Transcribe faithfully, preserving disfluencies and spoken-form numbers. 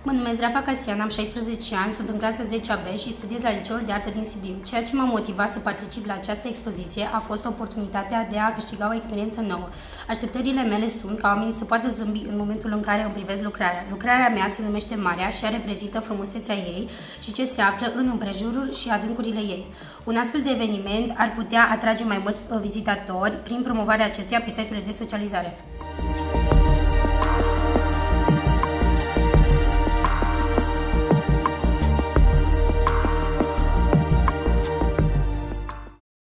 Mă numesc Rafa Casian, am șaisprezece ani, sunt în clasa zece A B și studiez la Liceul de Artă din Sibiu. Ceea ce m-a motivat să particip la această expoziție a fost oportunitatea de a câștiga o experiență nouă. Așteptările mele sunt ca oamenii să poată zâmbi în momentul în care îmi privesc lucrarea. Lucrarea mea se numește Marea și ea reprezintă frumusețea ei și ce se află în împrejurul și adâncurile ei. Un astfel de eveniment ar putea atrage mai mulți vizitatori prin promovarea acestuia pe site-urile de socializare.